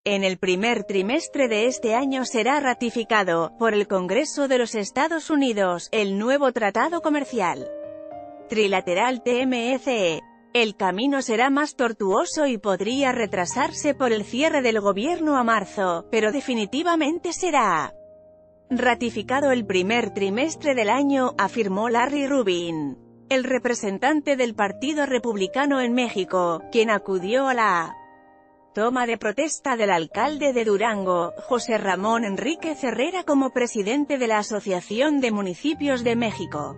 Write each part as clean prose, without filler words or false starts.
En el primer trimestre de este año será ratificado, por el Congreso de los Estados Unidos, el nuevo tratado comercial trilateral TMC. El camino será más tortuoso y podría retrasarse por el cierre del gobierno a marzo, pero definitivamente será ratificado el primer trimestre del año, afirmó Larry Rubin, el representante del Partido Republicano en México, quien acudió a la toma de protesta del alcalde de Durango, José Ramón Enríquez Herrera como presidente de la Asociación de Municipios de México.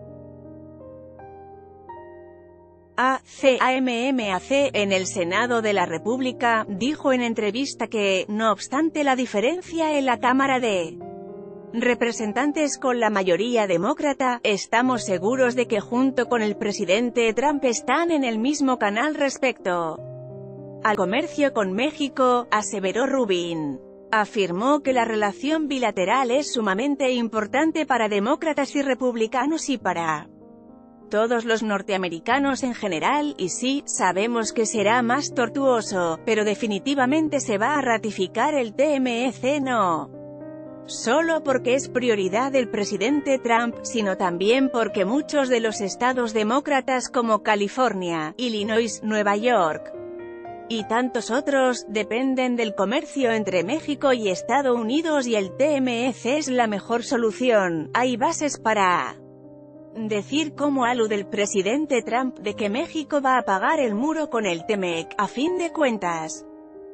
AMMAC, en el Senado de la República, dijo en entrevista que, no obstante la diferencia en la Cámara de Representantes con la mayoría demócrata, estamos seguros de que junto con el presidente Trump están en el mismo canal respecto al comercio con México, aseveró Rubin. Afirmó que la relación bilateral es sumamente importante para demócratas y republicanos y para todos los norteamericanos en general, y sí, sabemos que será más tortuoso, pero definitivamente se va a ratificar el TMC no solo porque es prioridad del presidente Trump, sino también porque muchos de los estados demócratas como California, Illinois, Nueva York y tantos otros, dependen del comercio entre México y Estados Unidos y el TMC es la mejor solución. Hay bases para decir, como alude el presidente Trump, de que México va a pagar el muro con el TMC, a fin de cuentas.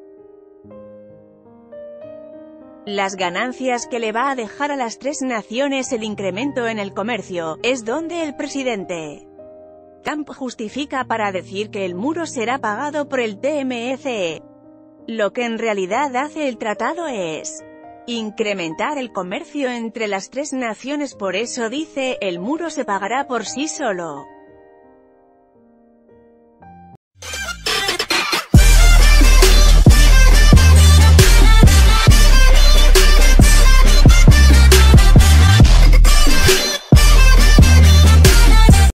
Las ganancias que le va a dejar a las tres naciones el incremento en el comercio, es donde el presidente Trump justifica para decir que el muro será pagado por el TMC. Lo que en realidad hace el tratado es incrementar el comercio entre las tres naciones, por eso dice, el muro se pagará por sí solo.